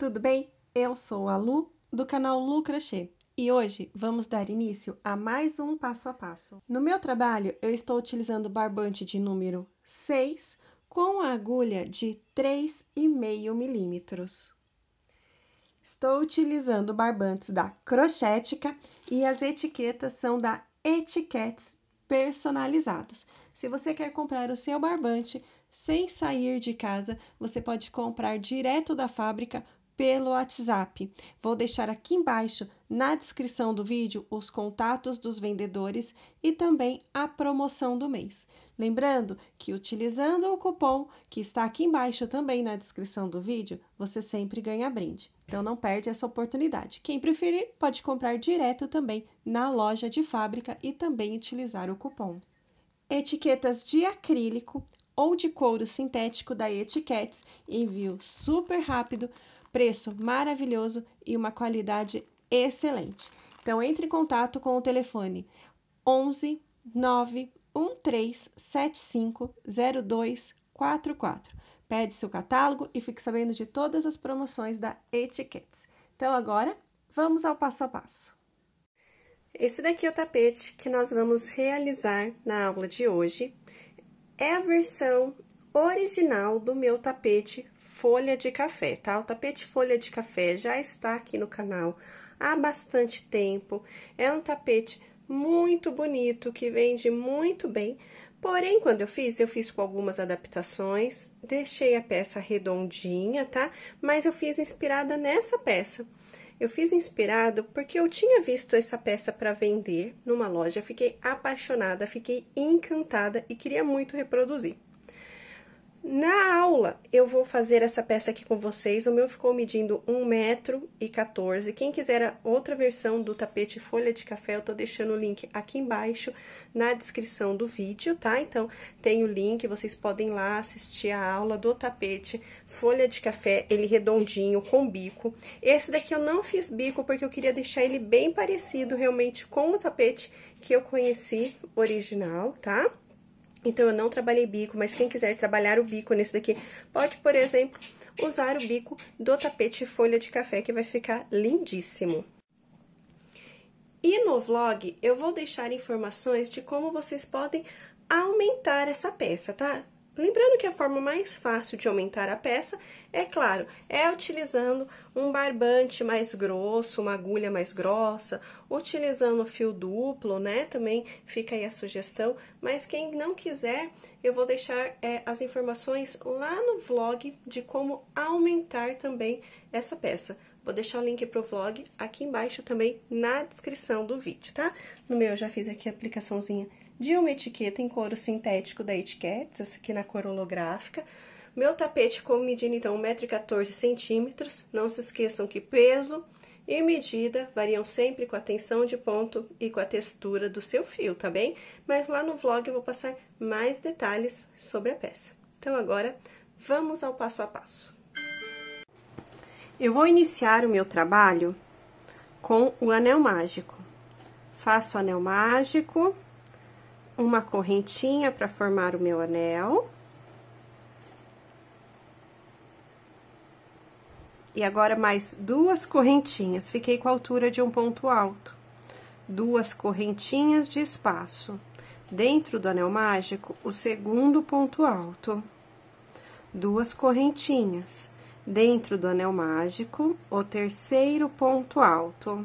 tudo bem? Eu sou a Lu, do canal Lu Crochê, e hoje vamos dar início a mais um passo a passo. No meu trabalho, eu estou utilizando barbante de número 6 com a agulha de 3,5 milímetros. Estou utilizando barbantes da Crochetica e as etiquetas são da Etiquetes Personalizados. Se você quer comprar o seu barbante sem sair de casa, você pode comprar direto da fábrica pelo WhatsApp. Vou deixar aqui embaixo na descrição do vídeo os contatos dos vendedores e também a promoção do mês. Lembrando que utilizando o cupom que está aqui embaixo também na descrição do vídeo, você sempre ganha brinde. Então não perde essa oportunidade. Quem preferir pode comprar direto também na loja de fábrica e também utilizar o cupom. Etiquetas de acrílico ou de couro sintético da Etiquetes, envio super rápido, preço maravilhoso e uma qualidade excelente. Então, entre em contato com o telefone 11 91375 0244. Pede seu catálogo e fique sabendo de todas as promoções da Etiquetes. Então, agora, vamos ao passo a passo. Esse daqui é o tapete que nós vamos realizar na aula de hoje. É a versão original do meu tapete folha de café, tá? O tapete folha de café já está aqui no canal há bastante tempo. É um tapete muito bonito, que vende muito bem. Porém, quando eu fiz com algumas adaptações. Deixei a peça redondinha, tá? Mas eu fiz inspirada nessa peça. Eu fiz inspirado porque eu tinha visto essa peça para vender numa loja, fiquei apaixonada, fiquei encantada e queria muito reproduzir. Na aula, eu vou fazer essa peça aqui com vocês, o meu ficou medindo 1,14 m. Quem quiser outra versão do tapete folha de café, eu tô deixando o link aqui embaixo na descrição do vídeo, tá? Então, tem o link, vocês podem ir lá assistir a aula do tapete folha de café, ele redondinho, com bico. Esse daqui eu não fiz bico, porque eu queria deixar ele bem parecido realmente com o tapete que eu conheci original, tá? Então, eu não trabalhei bico, mas quem quiser trabalhar o bico nesse daqui, pode, por exemplo, usar o bico do tapete folha de café, que vai ficar lindíssimo. E no vlog, eu vou deixar informações de como vocês podem aumentar essa peça, tá? Lembrando que a forma mais fácil de aumentar a peça, é claro, é utilizando um barbante mais grosso, uma agulha mais grossa, utilizando fio duplo, né? Também fica aí a sugestão, mas quem não quiser, eu vou deixar as informações lá no vlog de como aumentar também essa peça. Vou deixar o link pro vlog aqui embaixo também na descrição do vídeo, tá? No meu, eu já fiz aqui a aplicaçãozinha de uma etiqueta em couro sintético da Etiquetes, essa aqui na cor holográfica. Meu tapete ficou medindo, então, 1,14 m. Não se esqueçam que peso e medida variam sempre com a tensão de ponto e com a textura do seu fio, tá bem? Mas lá no vlog eu vou passar mais detalhes sobre a peça. Então, agora, vamos ao passo a passo. Eu vou iniciar o meu trabalho com o anel mágico. Faço o anel mágico, uma correntinha para formar o meu anel. E agora, mais 2 correntinhas, fiquei com a altura de um ponto alto. 2 correntinhas de espaço. Dentro do anel mágico, o segundo ponto alto. 2 correntinhas. Dentro do anel mágico, o terceiro ponto alto.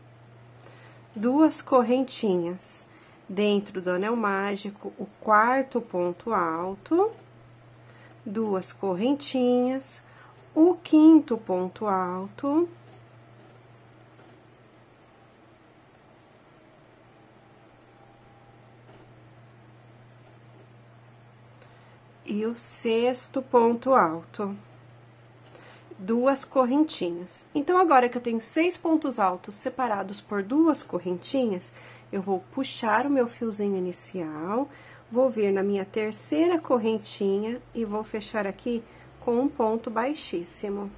2 correntinhas. Dentro do anel mágico, o quarto ponto alto. 2 correntinhas. O quinto ponto alto. E o sexto ponto alto. 2 correntinhas. Então, agora que eu tenho 6 pontos altos separados por 2 correntinhas, eu vou puxar o meu fiozinho inicial, vou vir na minha terceira correntinha e vou fechar aqui com um ponto baixíssimo.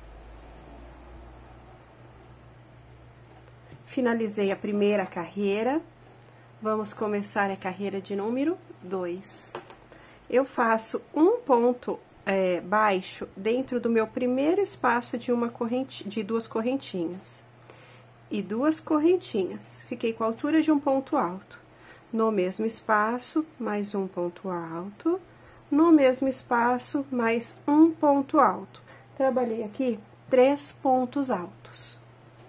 Finalizei a primeira carreira, vamos começar a carreira de número 2. Eu faço um ponto baixo dentro do meu primeiro espaço de duas correntinhas. E duas correntinhas. Fiquei com a altura de um ponto alto. No mesmo espaço, mais um ponto alto. No mesmo espaço, mais um ponto alto. Trabalhei aqui 3 pontos altos.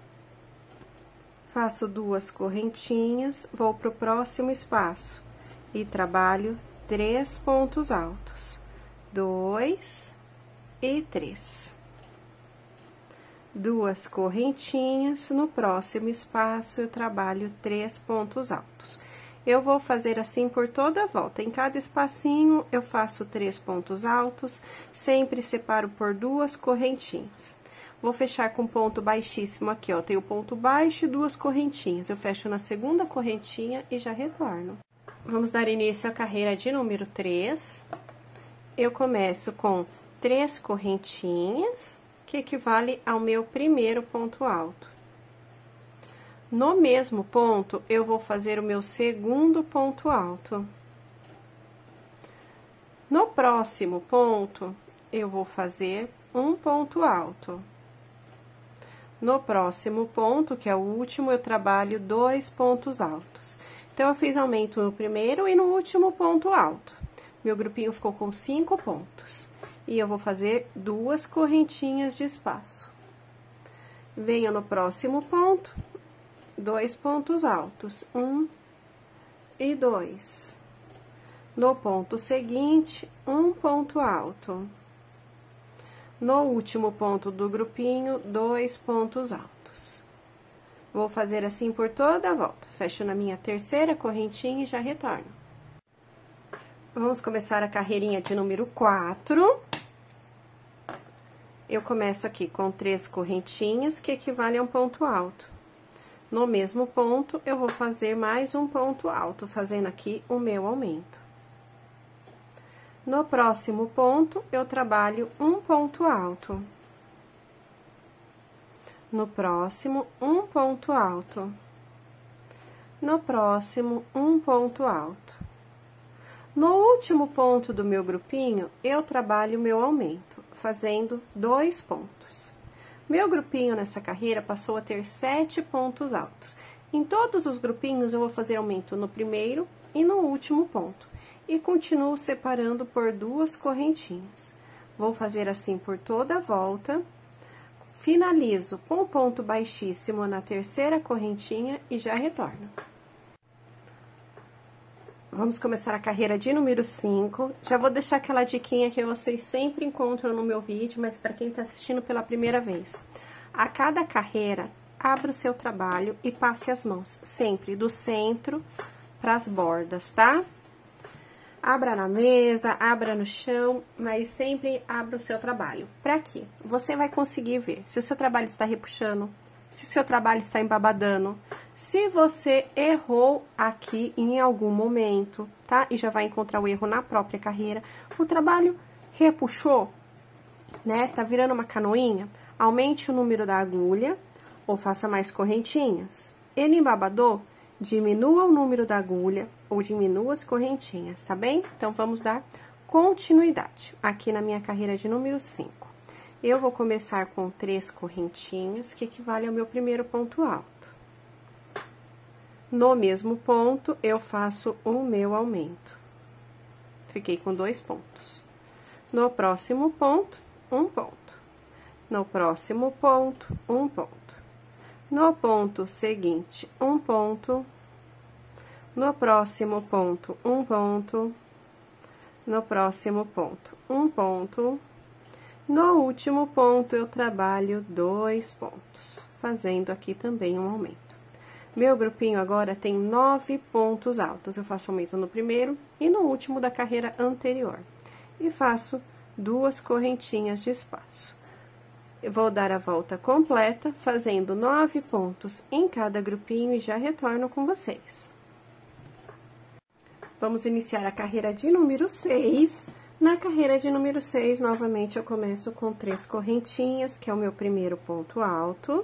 Faço duas correntinhas, vou pro próximo espaço e trabalho 3 pontos altos. 2 e 3. Duas correntinhas, no próximo espaço eu trabalho 3 pontos altos. Eu vou fazer assim por toda a volta. Em cada espacinho eu faço 3 pontos altos, sempre separo por duas correntinhas. Vou fechar com ponto baixíssimo aqui, ó. Tem o ponto baixo e duas correntinhas. Eu fecho na segunda correntinha e já retorno. Vamos dar início à carreira de número 3. Eu começo com 3 correntinhas, que equivale ao meu primeiro ponto alto. No mesmo ponto, eu vou fazer o meu segundo ponto alto. No próximo ponto, eu vou fazer um ponto alto. No próximo ponto, que é o último, eu trabalho 2 pontos altos. Então, eu fiz aumento no primeiro e no último ponto alto. Meu grupinho ficou com 5 pontos. E eu vou fazer 2 correntinhas de espaço. Venho no próximo ponto, 2 pontos altos, 1 e 2. No ponto seguinte, um ponto alto. No último ponto do grupinho, 2 pontos altos. Vou fazer assim por toda a volta. Fecho na minha terceira correntinha e já retorno. Vamos começar a carreirinha de número 4. Eu começo aqui com 3 correntinhas, que equivale a um ponto alto. No mesmo ponto, eu vou fazer mais um ponto alto, fazendo aqui o meu aumento. No próximo ponto, eu trabalho um ponto alto. No próximo, um ponto alto. No próximo, um ponto alto. No último ponto do meu grupinho, eu trabalho o meu aumento, fazendo 2 pontos. Meu grupinho nessa carreira passou a ter 7 pontos altos. Em todos os grupinhos, eu vou fazer aumento no primeiro e no último ponto. E continuo separando por 2 correntinhas. Vou fazer assim por toda a volta. Finalizo com o ponto baixíssimo na terceira correntinha e já retorno. Vamos começar a carreira de número 5. Já vou deixar aquela diquinha que vocês sempre encontram no meu vídeo, mas para quem tá assistindo pela primeira vez. A cada carreira, abra o seu trabalho e passe as mãos, sempre do centro para as bordas, tá? Abra na mesa, abra no chão, mas sempre abra o seu trabalho. Para quê? Você vai conseguir ver se o seu trabalho está repuxando, se o seu trabalho está embabadando, se você errou aqui em algum momento, tá? E já vai encontrar o erro na própria carreira. O trabalho repuxou, né? Tá virando uma canoinha? Aumente o número da agulha ou faça mais correntinhas. Ele embabadou? Diminua o número da agulha ou diminua as correntinhas, tá bem? Então, vamos dar continuidade aqui na minha carreira de número 5. Eu vou começar com 3 correntinhas, que equivale ao meu primeiro ponto alto. No mesmo ponto, eu faço o meu aumento. Fiquei com 2 pontos. No próximo ponto, um ponto. No próximo ponto, um ponto. No ponto seguinte, um ponto. No próximo ponto, um ponto. No próximo ponto, um ponto. No último ponto, eu trabalho 2 pontos, fazendo aqui também um aumento. Meu grupinho agora tem 9 pontos altos. Eu faço aumento no primeiro e no último da carreira anterior. E faço 2 correntinhas de espaço. Eu vou dar a volta completa, fazendo 9 pontos em cada grupinho e já retorno com vocês. Vamos iniciar a carreira de número 6. Na carreira de número 6, novamente, eu começo com 3 correntinhas, que é o meu primeiro ponto alto.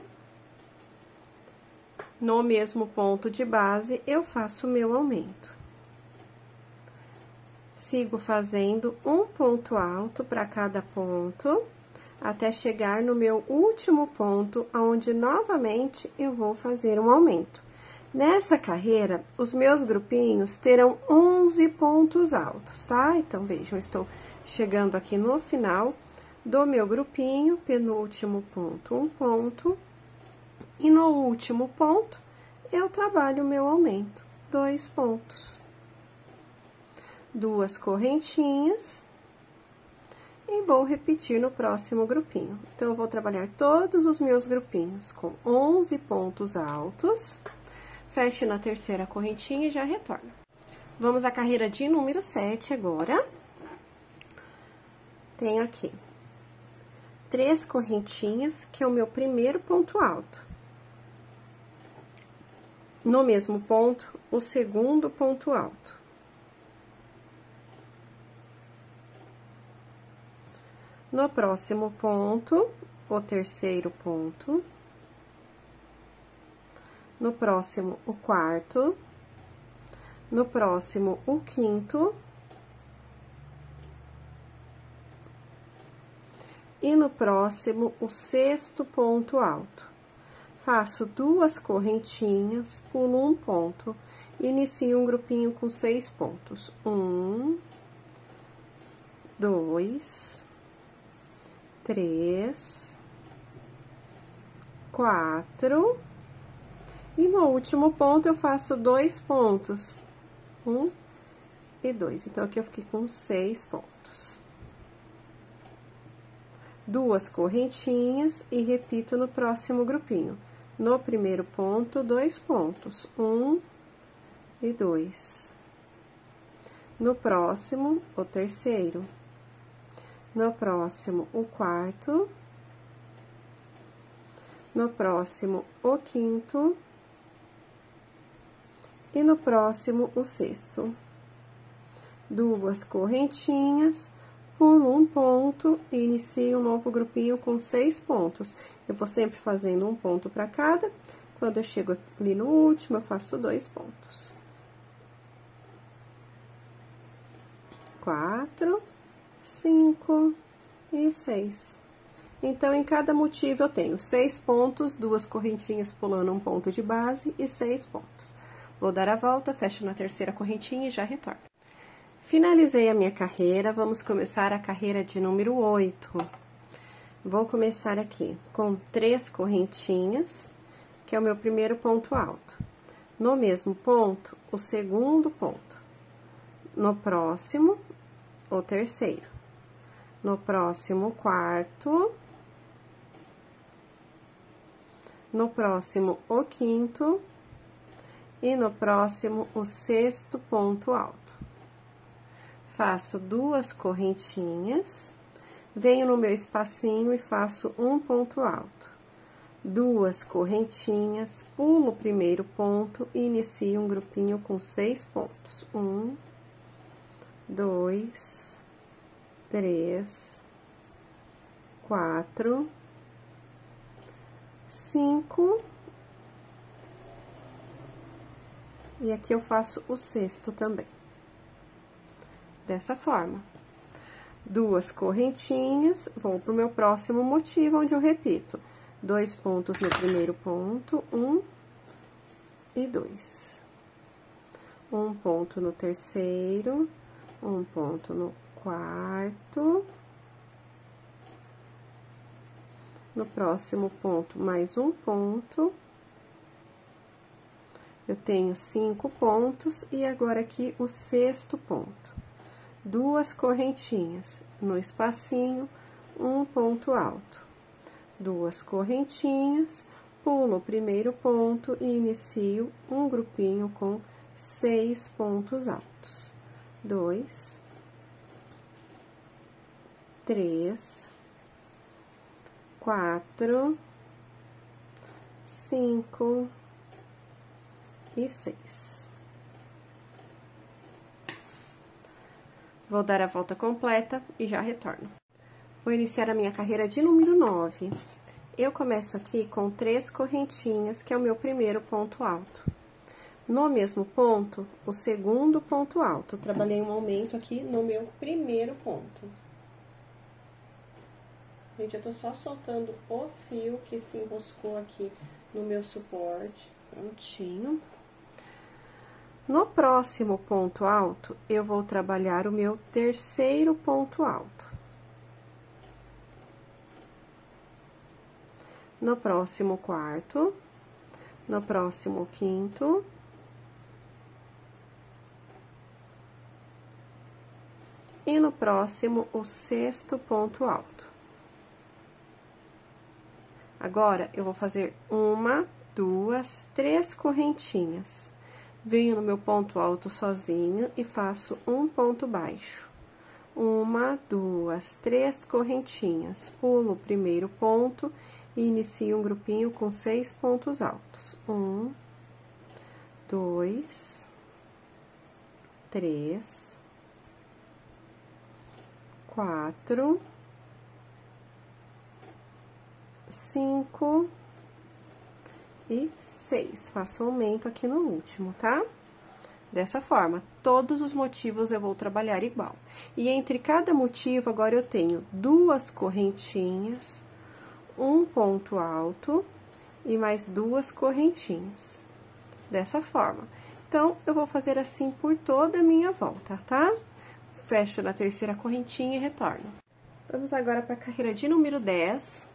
No mesmo ponto de base, eu faço o meu aumento. Sigo fazendo um ponto alto para cada ponto, até chegar no meu último ponto, onde novamente eu vou fazer um aumento. Nessa carreira, os meus grupinhos terão 11 pontos altos, tá? Então, vejam, eu estou chegando aqui no final do meu grupinho, penúltimo ponto, um ponto, e no último ponto, eu trabalho o meu aumento, 2 pontos. 2 correntinhas, e vou repetir no próximo grupinho. Então, eu vou trabalhar todos os meus grupinhos com 11 pontos altos, fecho na terceira correntinha e já retorno. Vamos à carreira de número 7 agora. Tenho aqui 3 correntinhas, que é o meu primeiro ponto alto. No mesmo ponto, o segundo ponto alto. No próximo ponto, o terceiro ponto. No próximo, o quarto. No próximo, o quinto. E no próximo, o sexto ponto alto. Faço 2 correntinhas, pulo um ponto, inicio um grupinho com 6 pontos. 1, 2, 3, 4, e no último ponto eu faço 2 pontos, 1 e 2. Então, aqui eu fiquei com 6 pontos. 2 correntinhas e repito no próximo grupinho. No primeiro ponto, 2 pontos, 1 e 2. No próximo, o terceiro. No próximo, o quarto. No próximo, o quinto. E no próximo, o sexto. 2 correntinhas, pulo um ponto e inicio um novo grupinho com 6 pontos. Eu vou sempre fazendo um ponto para cada. Quando eu chego ali no último, eu faço 2 pontos. 4, 5 e 6. Então, em cada motivo, eu tenho 6 pontos, 2 correntinhas pulando um ponto de base e 6 pontos. Vou dar a volta, fecho na terceira correntinha e já retorno. Finalizei a minha carreira, vamos começar a carreira de número 8. Vou começar aqui com 3 correntinhas, que é o meu primeiro ponto alto. No mesmo ponto, o segundo ponto. No próximo, o terceiro. No próximo, o quarto. No próximo, o quinto. E no próximo, o sexto ponto alto. Faço 2 correntinhas, venho no meu espacinho e faço um ponto alto. 2 correntinhas, pulo o primeiro ponto e inicio um grupinho com 6 pontos. 1, 2, 3, 4, 5. E aqui eu faço o sexto também. Dessa forma. 2 correntinhas, vou pro meu próximo motivo, onde eu repito. 2 pontos no primeiro ponto, 1 e 2. 1 ponto no terceiro, 1 ponto no quarto. No próximo ponto, mais um ponto. Eu tenho 5 pontos, e agora aqui o sexto ponto. 2 correntinhas no espacinho, um ponto alto. 2 correntinhas, pulo o primeiro ponto e inicio um grupinho com 6 pontos altos. 2, 3, 4, 5 e 6. Vou dar a volta completa e já retorno. Vou iniciar a minha carreira de número 9. Eu começo aqui com 3 correntinhas, que é o meu primeiro ponto alto. No mesmo ponto, o segundo ponto alto. Trabalhei um aumento aqui no meu primeiro ponto. Gente, eu tô só soltando o fio que se enroscou aqui no meu suporte. Prontinho. No próximo ponto alto, eu vou trabalhar o meu terceiro ponto alto. No próximo quarto, no próximo quinto. E no próximo, o sexto ponto alto. Agora, eu vou fazer 1, 2, 3 correntinhas. Venho no meu ponto alto sozinho e faço um ponto baixo. 1, 2, 3 correntinhas. Pulo o primeiro ponto e inicio um grupinho com 6 pontos altos. 1, 2, 3, 4, 5 e 6. Faço aumento aqui no último, tá? Dessa forma, todos os motivos eu vou trabalhar igual. E entre cada motivo, agora eu tenho 2 correntinhas, um ponto alto e mais 2 correntinhas. Dessa forma. Então, eu vou fazer assim por toda a minha volta, tá? Fecho na terceira correntinha e retorno. Vamos agora para a carreira de número 10.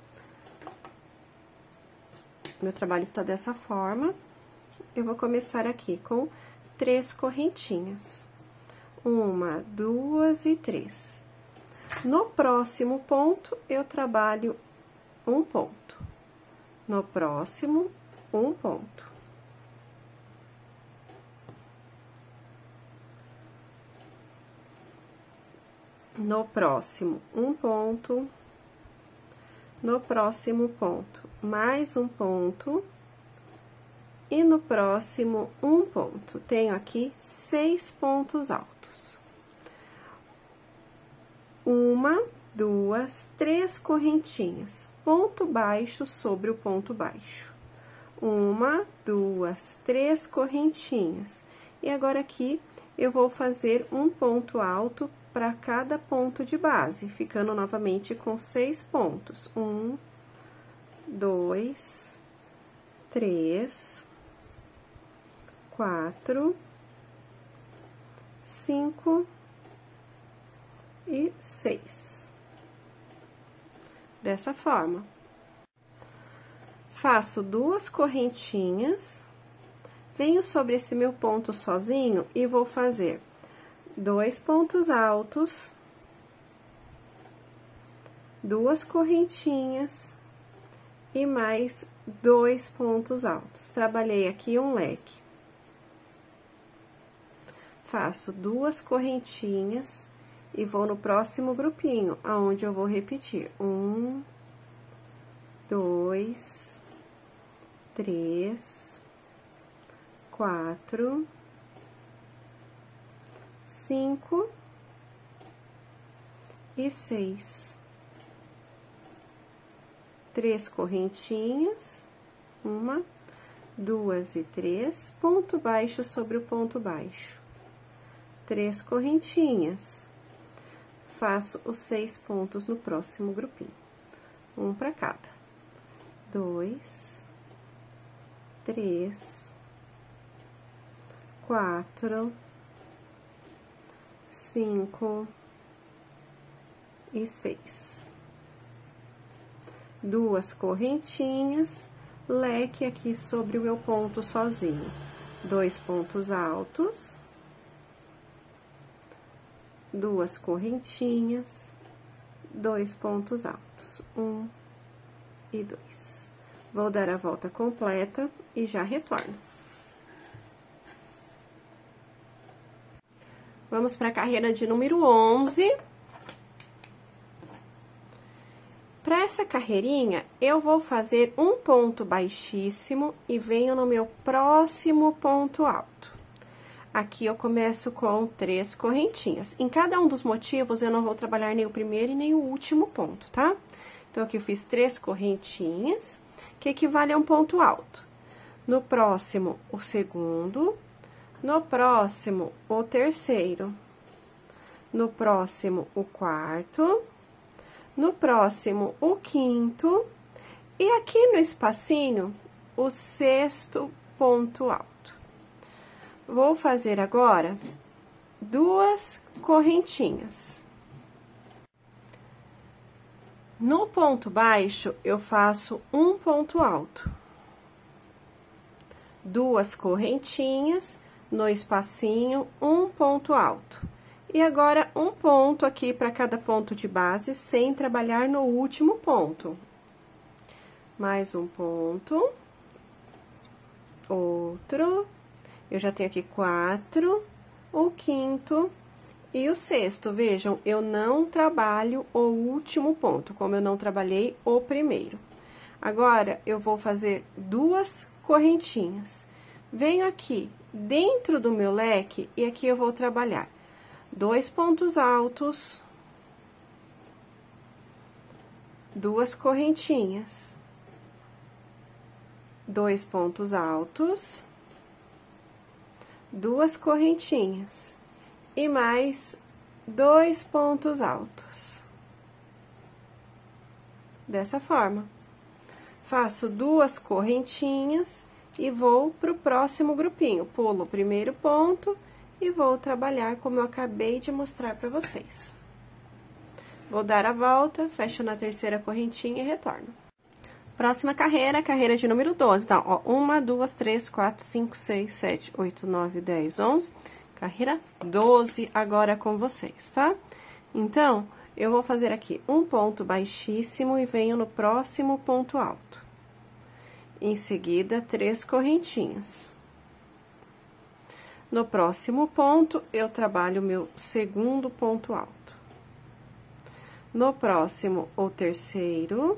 Meu trabalho está dessa forma. Eu vou começar aqui com 3 correntinhas. 1, 2 e 3. No próximo ponto, eu trabalho um ponto. No próximo, um ponto. No próximo, um ponto. No próximo ponto, mais um ponto. E no próximo, um ponto. Tenho aqui 6 pontos altos. 1, 2, 3 correntinhas. Ponto baixo sobre o ponto baixo. 1, 2, 3 correntinhas. E agora aqui, eu vou fazer um ponto alto para cada ponto de base, ficando novamente com 6 pontos. 1, 2, 3, 4, 5 e 6. Dessa forma. Faço 2 correntinhas, venho sobre esse meu ponto sozinho e vou fazer 2 pontos altos, 2 correntinhas e mais 2 pontos altos. Trabalhei aqui um leque. Faço 2 correntinhas e vou no próximo grupinho, aonde eu vou repetir 1, 2, 3, 4, 5 e 6. 3 correntinhas, 1, 2 e 3, ponto baixo sobre o ponto baixo. 3 correntinhas. Faço os 6 pontos no próximo grupinho. Um para cada. 2, 3, 4, 5 e 6. 2 correntinhas, leque aqui sobre o meu ponto sozinho. 2 pontos altos, 2 correntinhas, 2 pontos altos, 1 e 2. Vou dar a volta completa e já retorno. Vamos para a carreira de número 11. Para essa carreirinha, eu vou fazer um ponto baixíssimo e venho no meu próximo ponto alto. Aqui eu começo com 3 correntinhas. Em cada um dos motivos, eu não vou trabalhar nem o primeiro e nem o último ponto, tá? Então, aqui eu fiz 3 correntinhas, que equivale a um ponto alto. no próximo, o segundo, no próximo, o terceiro, no próximo, o quarto, no próximo, o quinto, e aqui no espacinho, o sexto ponto alto. Vou fazer agora 2 correntinhas. No ponto baixo, eu faço um ponto alto. 2 correntinhas, no espacinho, um ponto alto. E agora, um ponto aqui para cada ponto de base, sem trabalhar no último ponto. Mais um ponto. Outro. Eu já tenho aqui 4, o quinto e o sexto. Vejam, eu não trabalho o último ponto, como eu não trabalhei o primeiro. Agora, eu vou fazer 2 correntinhas. Venho aqui dentro do meu leque e aqui eu vou trabalhar 2 pontos altos, 2 correntinhas, 2 pontos altos, 2 correntinhas e mais 2 pontos altos. Dessa forma. Faço 2 correntinhas e vou pro próximo grupinho. Pulo o primeiro ponto e vou trabalhar como eu acabei de mostrar para vocês. Vou dar a volta, fecho na terceira correntinha e retorno. Próxima carreira, carreira de número 12. Então, ó, 1, 2, 3, 4, 5, 6, 7, 8, 9, 10, 11. Carreira 12 agora com vocês, tá? Então, eu vou fazer aqui um ponto baixíssimo e venho no próximo ponto alto. Em seguida, 3 correntinhas. No próximo ponto, eu trabalho o meu segundo ponto alto. No próximo, o terceiro.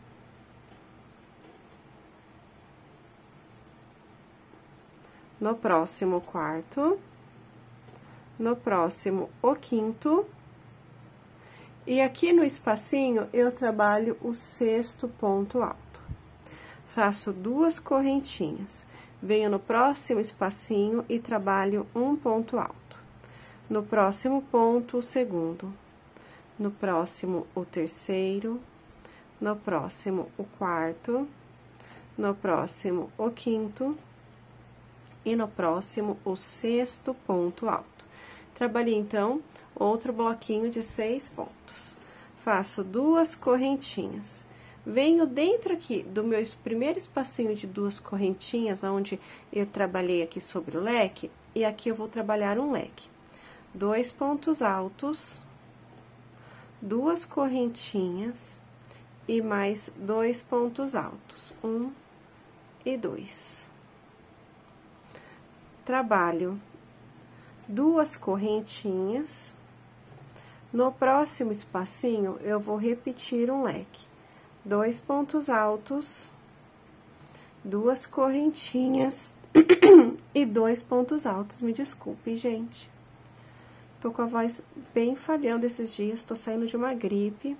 No próximo, o quarto. No próximo, o quinto. E aqui no espacinho, eu trabalho o sexto ponto alto. Faço 2 correntinhas. Venho no próximo espacinho e trabalho um ponto alto. No próximo ponto, o segundo. No próximo, o terceiro. No próximo, o quarto. No próximo, o quinto. E no próximo, o sexto ponto alto. Trabalhei, então, outro bloquinho de 6 pontos. Faço 2 correntinhas. Venho dentro aqui do meu primeiro espacinho de 2 correntinhas, onde eu trabalhei aqui sobre o leque, e aqui eu vou trabalhar um leque. 2 pontos altos, 2 correntinhas e mais 2 pontos altos, 1 e 2. Trabalho 2 correntinhas. No próximo espacinho, eu vou repetir um leque. 2 pontos altos, 2 correntinhas e 2 pontos altos. Me desculpe, gente. Tô com a voz bem falhando esses dias, tô saindo de uma gripe.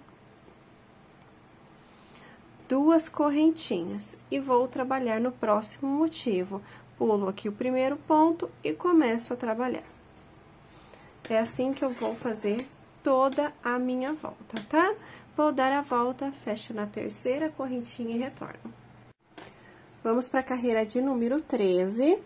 2 correntinhas e vou trabalhar no próximo motivo. Pulo aqui o primeiro ponto e começo a trabalhar. É assim que eu vou fazer toda a minha volta, tá? Vou dar a volta, fecho na terceira correntinha e retorno. Vamos para a carreira de número 13.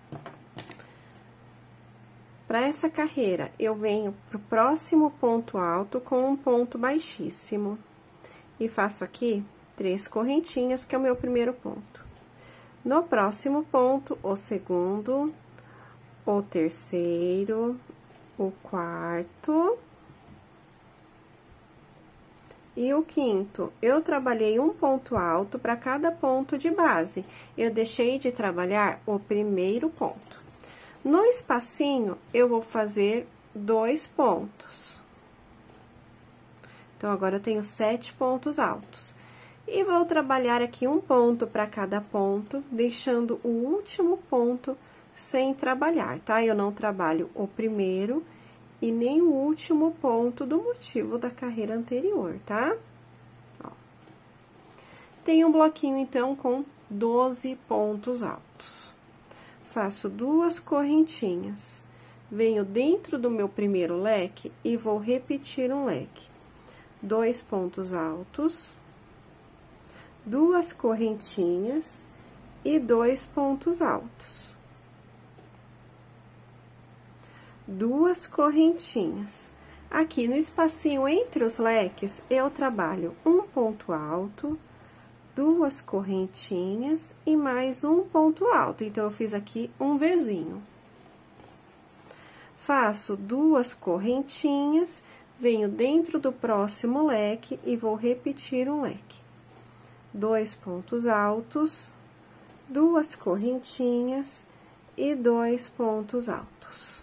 Para essa carreira, eu venho pro próximo ponto alto com um ponto baixíssimo. E faço aqui 3 correntinhas, que é o meu primeiro ponto. No próximo ponto, o segundo, o terceiro, o quarto e o quinto. Eu trabalhei um ponto alto para cada ponto de base. Eu deixei de trabalhar o primeiro ponto. No espacinho, eu vou fazer 2 pontos. Então, agora eu tenho 7 pontos altos. E vou trabalhar aqui um ponto para cada ponto, deixando o último ponto sem trabalhar, tá? Eu não trabalho o primeiro e nem o último ponto do motivo da carreira anterior, tá? Ó. Tem um bloquinho, então, com 12 pontos altos. faço 2 correntinhas, venho dentro do meu primeiro leque e vou repetir um leque. 2 pontos altos, 2 correntinhas e 2 pontos altos. 2 correntinhas. Aqui no espacinho entre os leques, eu trabalho um ponto alto, 2 correntinhas e mais um ponto alto. Então, eu fiz aqui um Vzinho. Faço 2 correntinhas, venho dentro do próximo leque e vou repetir um leque. 2 pontos altos, 2 correntinhas e 2 pontos altos.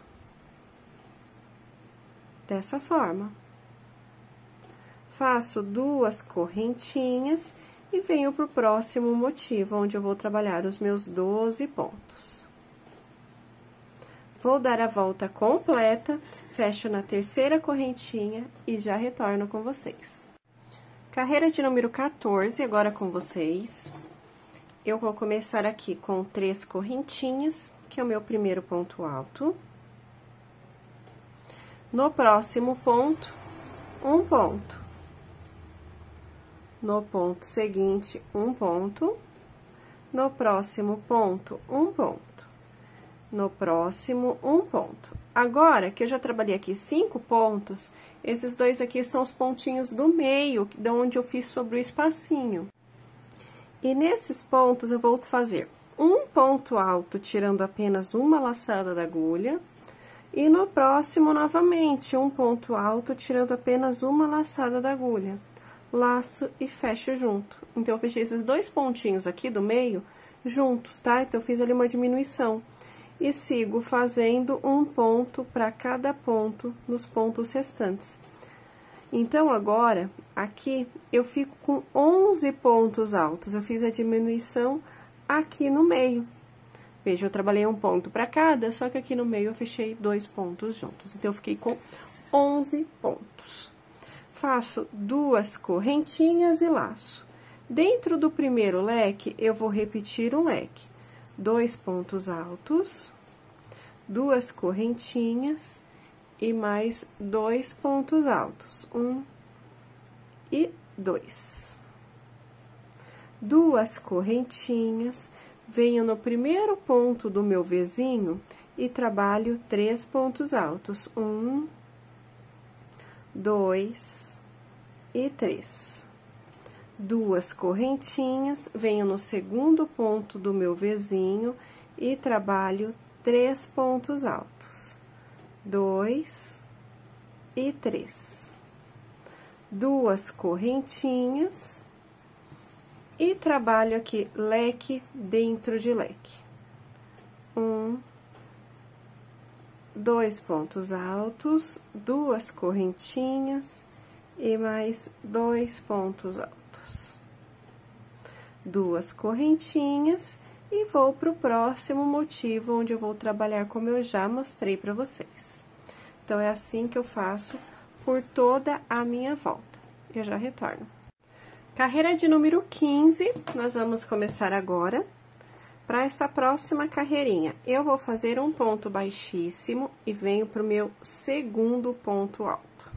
Dessa forma. Faço 2 correntinhas e venho para o próximo motivo, onde eu vou trabalhar os meus 12 pontos. Vou dar a volta completa, fecho na terceira correntinha e já retorno com vocês. Carreira de número 14, agora com vocês. Eu vou começar aqui com 3 correntinhas, que é o meu primeiro ponto alto. No próximo ponto, um ponto. No ponto seguinte, um ponto. No próximo ponto, um ponto. No próximo, um ponto. Agora, que eu já trabalhei aqui 5 pontos, esses dois aqui são os pontinhos do meio, de onde eu fiz sobre o espacinho. E nesses pontos, eu vou fazer um ponto alto, tirando apenas uma laçada da agulha. E no próximo, novamente, um ponto alto, tirando apenas uma laçada da agulha. Laço e fecho junto. Então, eu fechei esses 2 pontinhos aqui do meio juntos, tá? Então, eu fiz ali uma diminuição. E sigo fazendo um ponto para cada ponto nos pontos restantes. Então, agora, aqui, eu fico com 11 pontos altos. Eu fiz a diminuição aqui no meio. Veja, eu trabalhei um ponto para cada, só que aqui no meio eu fechei 2 pontos juntos. Então, eu fiquei com 11 pontos. Faço 2 correntinhas e laço. Dentro do primeiro leque, eu vou repetir um leque. 2 pontos altos, 2 correntinhas e mais 2 pontos altos. 1 e 2. 2 correntinhas. Venho no primeiro ponto do meu Vzinho e trabalho 3 pontos altos. 1, 2 e 3. 2 correntinhas, venho no segundo ponto do meu Vzinho e trabalho 3 pontos altos. 2 e 3. 2 correntinhas. E trabalho aqui leque dentro de leque. 1, 2 pontos altos, 2 correntinhas e mais 2 pontos altos. 2 correntinhas e vou para o próximo motivo, onde eu vou trabalhar como eu já mostrei para vocês. Então, é assim que eu faço por toda a minha volta. Eu já retorno. Carreira de número 15, nós vamos começar agora. Para essa próxima carreirinha, eu vou fazer um ponto baixíssimo e venho para o meu segundo ponto alto.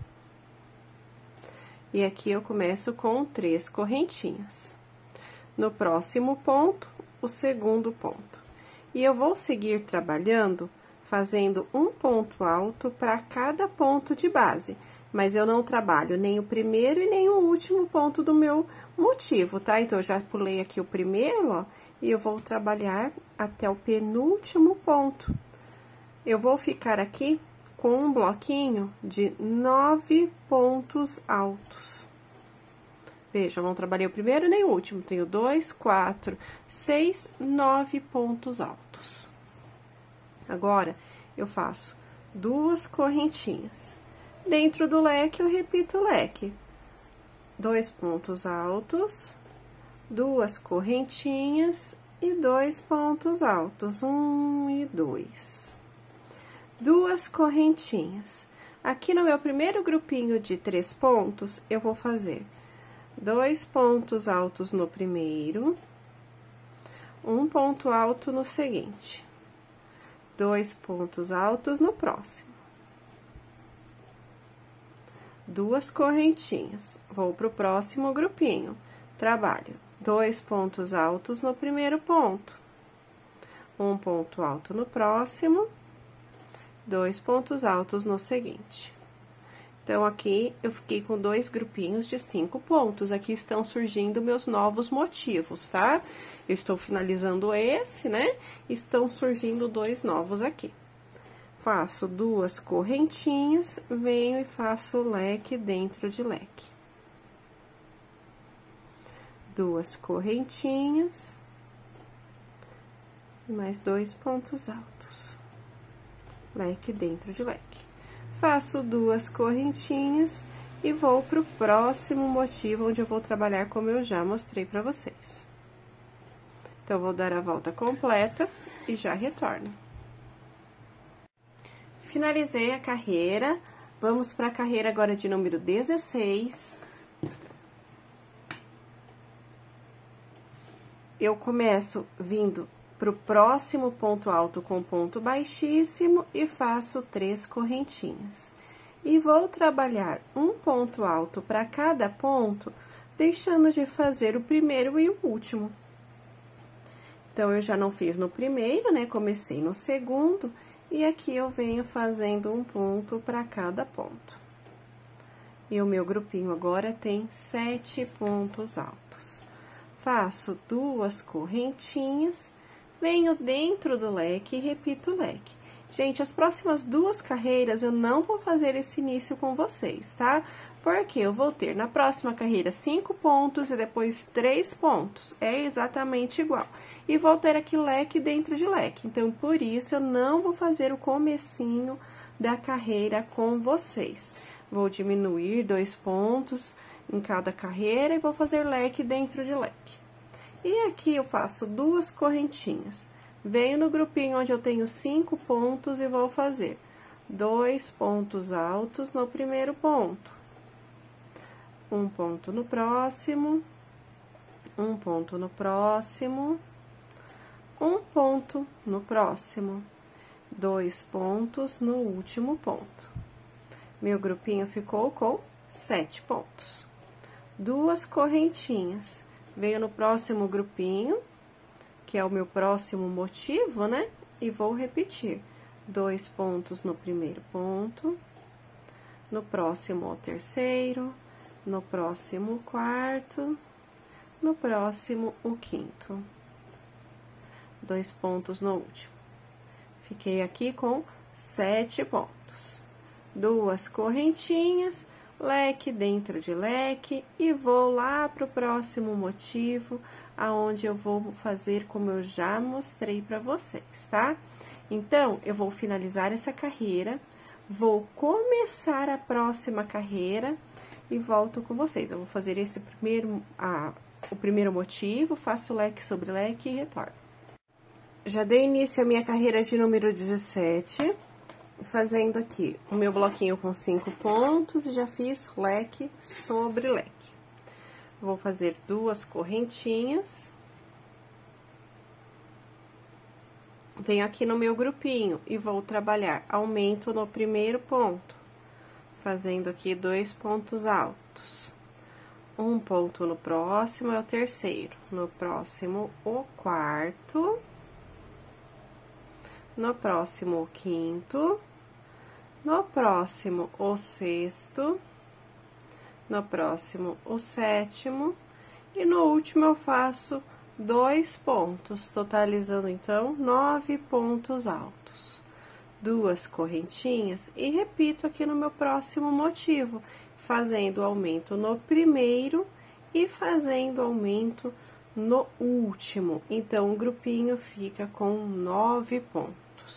E aqui eu começo com 3 correntinhas. No próximo ponto, o segundo ponto. E eu vou seguir trabalhando, fazendo um ponto alto para cada ponto de base. Mas eu não trabalho nem o primeiro e nem o último ponto do meu motivo, tá? Então, eu já pulei aqui o primeiro, ó, e eu vou trabalhar até o penúltimo ponto. Eu vou ficar aqui com um bloquinho de 9 pontos altos. Veja, eu não trabalhei o primeiro nem o último. Tenho 2, 4, 6, 9 pontos altos. Agora, eu faço 2 correntinhas. Dentro do leque, eu repito o leque. 2 pontos altos, 2 correntinhas e 2 pontos altos. 1 e 2. 2 correntinhas. Aqui no meu primeiro grupinho de 3 pontos, eu vou fazer 2 pontos altos no primeiro, um ponto alto no seguinte. 2 pontos altos no próximo. 2 correntinhas. Vou pro próximo grupinho. Trabalho 2 pontos altos no primeiro ponto. 1 ponto alto no próximo. 2 pontos altos no seguinte. Então, aqui eu fiquei com 2 grupinhos de 5 pontos. Aqui estão surgindo meus novos motivos, tá? Eu estou finalizando esse, né? Estão surgindo 2 novos aqui. Faço 2 correntinhas, venho e faço leque dentro de leque. 2 correntinhas, e mais 2 pontos altos. Leque dentro de leque. Faço 2 correntinhas e vou pro próximo motivo, onde eu vou trabalhar como eu já mostrei pra vocês. Então, vou dar a volta completa e já retorno. Finalizei a carreira, vamos para a carreira agora de número 16. Eu começo vindo pro próximo ponto alto com ponto baixíssimo e faço 3 correntinhas. E vou trabalhar um ponto alto para cada ponto, deixando de fazer o primeiro e o último. Então, eu já não fiz no primeiro, né? Comecei no segundo. E aqui eu venho fazendo um ponto para cada ponto. E o meu grupinho agora tem 7 pontos altos. Faço 2 correntinhas, venho dentro do leque e repito o leque. Gente, as próximas 2 carreiras eu não vou fazer esse início com vocês, tá? Porque eu vou ter na próxima carreira 5 pontos e depois 3 pontos. É exatamente igual. E vou ter aqui leque dentro de leque. Então, por isso, eu não vou fazer o comecinho da carreira com vocês. Vou diminuir 2 pontos em cada carreira e vou fazer leque dentro de leque. E aqui eu faço 2 correntinhas. Venho no grupinho onde eu tenho 5 pontos e vou fazer 2 pontos altos no primeiro ponto. 1 ponto no próximo. 1 ponto no próximo. 1 ponto no próximo, 2 pontos no último ponto. Meu grupinho ficou com 7 pontos. 2 correntinhas. Venho no próximo grupinho, que é o meu próximo motivo, né? E vou repetir. 2 pontos no primeiro ponto, no próximo o terceiro, no próximo o quarto, no próximo o quinto. 2 pontos no último. Fiquei aqui com 7 pontos. 2 correntinhas, leque dentro de leque e vou lá pro próximo motivo, aonde eu vou fazer como eu já mostrei para vocês, tá? Então, eu vou finalizar essa carreira, vou começar a próxima carreira e volto com vocês. Eu vou fazer esse o primeiro motivo, faço leque sobre leque e retorno. Já dei início à minha carreira de número 17, fazendo aqui o meu bloquinho com 5 pontos e já fiz leque sobre leque. Vou fazer 2 correntinhas. Venho aqui no meu grupinho e vou trabalhar aumento no primeiro ponto, fazendo aqui 2 pontos altos. 1 ponto no próximo é o terceiro, no próximo o quarto. No próximo, o quinto. No próximo, o sexto. No próximo, o sétimo. E no último, eu faço 2 pontos, totalizando, então, 9 pontos altos. 2 correntinhas e repito aqui no meu próximo motivo, fazendo aumento no primeiro e fazendo aumento no último. Então, o grupinho fica com 9 pontos.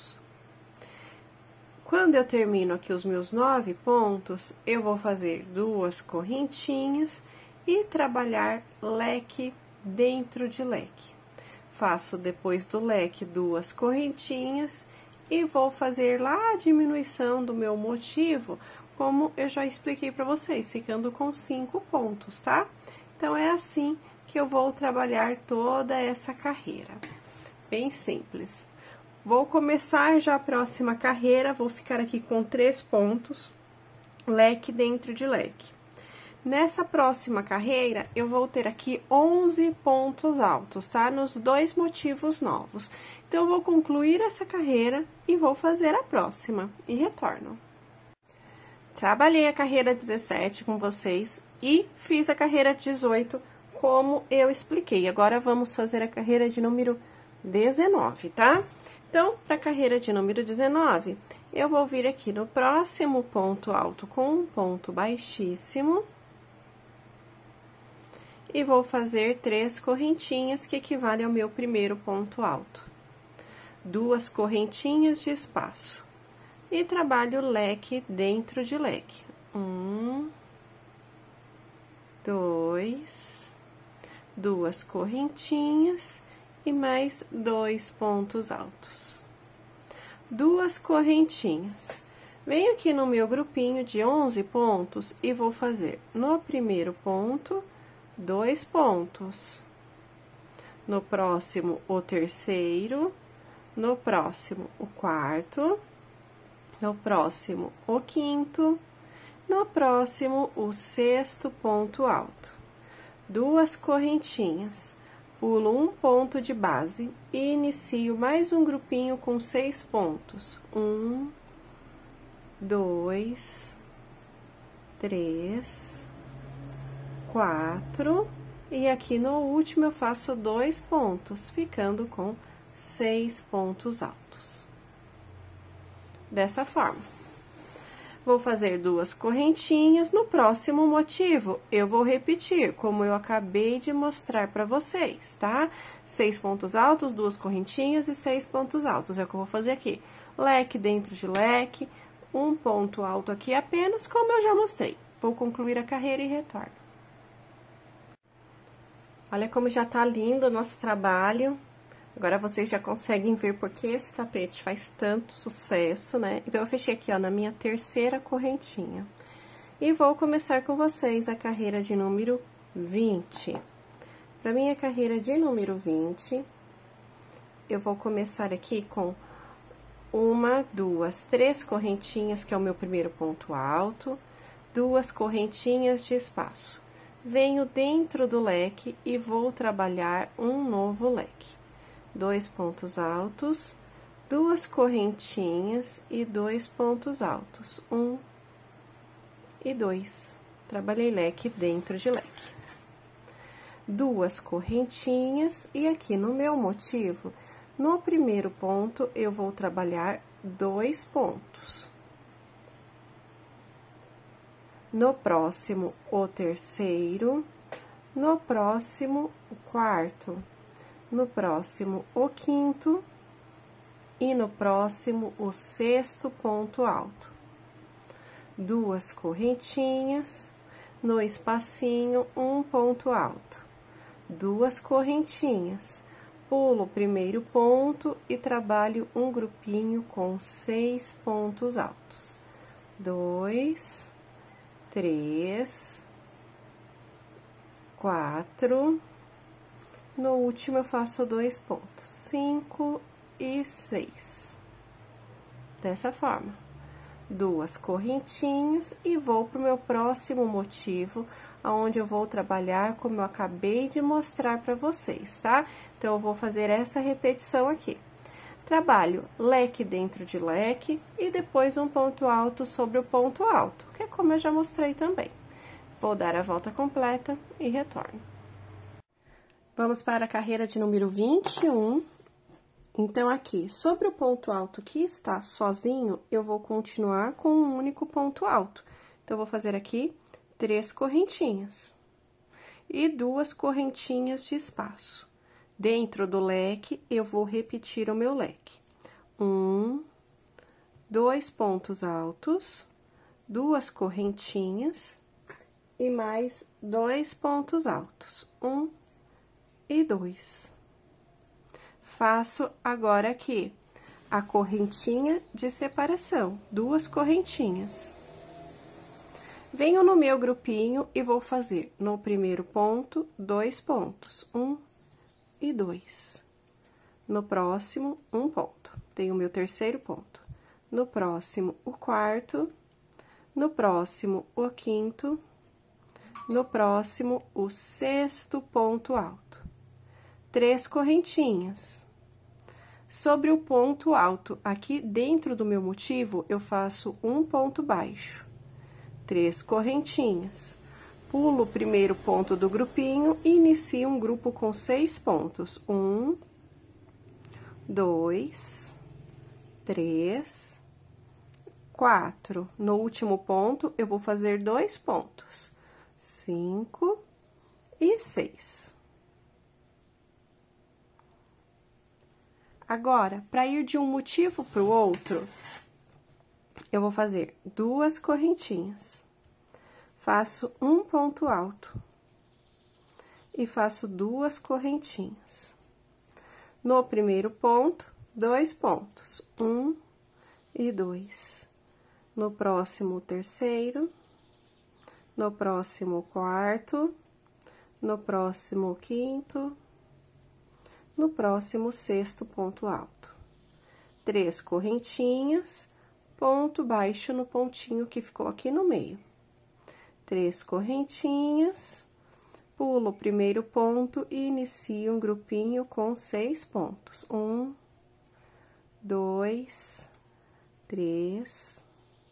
Quando eu termino aqui os meus 9 pontos, eu vou fazer 2 correntinhas e trabalhar leque dentro de leque. Faço depois do leque 2 correntinhas e vou fazer lá a diminuição do meu motivo, como eu já expliquei para vocês, ficando com 5 pontos, tá? Então, é assim que eu vou trabalhar toda essa carreira. Bem simples. Vou começar já a próxima carreira, vou ficar aqui com 3 pontos, leque dentro de leque. Nessa próxima carreira, eu vou ter aqui 11 pontos altos, tá? Nos 2 motivos novos. Então, eu vou concluir essa carreira e vou fazer a próxima, e retorno. Trabalhei a carreira 17 com vocês e fiz a carreira 18 como eu expliquei. Agora, vamos fazer a carreira de número 19, tá? Então, para a carreira de número 19, eu vou vir aqui no próximo ponto alto com um ponto baixíssimo. E vou fazer 3 correntinhas, que equivale ao meu primeiro ponto alto. 2 correntinhas de espaço. E trabalho leque dentro de leque. 1, 2, 2 correntinhas e mais 2 pontos altos. 2 correntinhas. Venho aqui no meu grupinho de 11 pontos e vou fazer no primeiro ponto 2 pontos. No próximo, o terceiro. No próximo, o quarto. No próximo, o quinto. No próximo, o sexto ponto alto. 2 correntinhas. Pulo um ponto de base e inicio mais um grupinho com 6 pontos. 1, 2, 3, 4, e aqui no último eu faço 2 pontos, ficando com 6 pontos altos. Dessa forma. Vou fazer 2 correntinhas. No próximo motivo, eu vou repetir, como eu acabei de mostrar para vocês, tá? 6 pontos altos, 2 correntinhas e 6 pontos altos, é o que eu vou fazer aqui. Leque dentro de leque, um ponto alto aqui apenas, como eu já mostrei. Vou concluir a carreira e retorno. Olha como já tá lindo o nosso trabalho. Agora, vocês já conseguem ver porque esse tapete faz tanto sucesso, né? Então, eu fechei aqui, ó, na minha terceira correntinha. E vou começar com vocês a carreira de número 20. Para minha carreira de número 20, eu vou começar aqui com 1, 2, 3 correntinhas, que é o meu primeiro ponto alto, 2 correntinhas de espaço. Venho dentro do leque e vou trabalhar um novo leque. 2 pontos altos, 2 correntinhas e 2 pontos altos. 1 e 2. Trabalhei leque dentro de leque. 2 correntinhas e aqui no meu motivo, no primeiro ponto, eu vou trabalhar 2 pontos. No próximo, o terceiro. No próximo, o quarto. No próximo, o quinto. E no próximo, o sexto ponto alto. 2 correntinhas. No espacinho, um ponto alto. 2 correntinhas. Pulo o primeiro ponto e trabalho um grupinho com 6 pontos altos. 2, 3, 4, no último eu faço 2 pontos, 5 e 6. Dessa forma, 2 correntinhas e vou pro meu próximo motivo, aonde eu vou trabalhar como eu acabei de mostrar para vocês, tá? Então, eu vou fazer essa repetição aqui. Trabalho leque dentro de leque e depois um ponto alto sobre o ponto alto, que é como eu já mostrei também. Vou dar a volta completa e retorno. Vamos para a carreira de número 21. Então, aqui, sobre o ponto alto que está sozinho, eu vou continuar com um único ponto alto. Então, eu vou fazer aqui 3 correntinhas e 2 correntinhas de espaço. Dentro do leque, eu vou repetir o meu leque. 1, 2 pontos altos, 2 correntinhas e mais 2 pontos altos. 1 e 2. Faço agora aqui a correntinha de separação, 2 correntinhas. Venho no meu grupinho e vou fazer no primeiro ponto 2 pontos, 1 e 2. No próximo, um ponto. tenho o meu terceiro ponto. No próximo, o quarto. No próximo, o quinto. No próximo, o sexto ponto alto. 3 correntinhas. Sobre o ponto alto, aqui dentro do meu motivo, eu faço um ponto baixo. 3 correntinhas. Pulo o primeiro ponto do grupinho e inicio um grupo com 6 pontos. 1, 2, 3, 4. No último ponto, eu vou fazer 2 pontos. 5 e 6. Agora, para ir de um motivo para o outro, eu vou fazer 2 correntinhas. Faço um ponto alto e faço 2 correntinhas. No primeiro ponto, 2 pontos, 1 e 2. No próximo, terceiro. No próximo, quarto. No próximo, quinto. No próximo, sexto ponto alto. 3 correntinhas, ponto baixo no pontinho que ficou aqui no meio. 3 correntinhas, pulo o primeiro ponto e inicio um grupinho com 6 pontos. 1, 2, 3,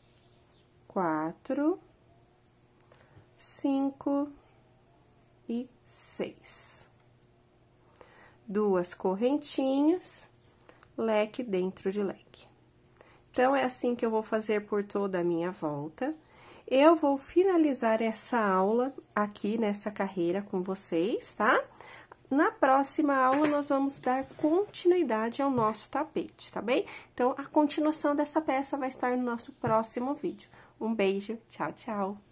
4, 5 e 6. 2 correntinhas, leque dentro de leque. Então, é assim que eu vou fazer por toda a minha volta. Eu vou finalizar essa aula aqui nessa carreira com vocês, tá? Na próxima aula, nós vamos dar continuidade ao nosso tapete, tá bem? Então, a continuação dessa peça vai estar no nosso próximo vídeo. Um beijo, tchau, tchau!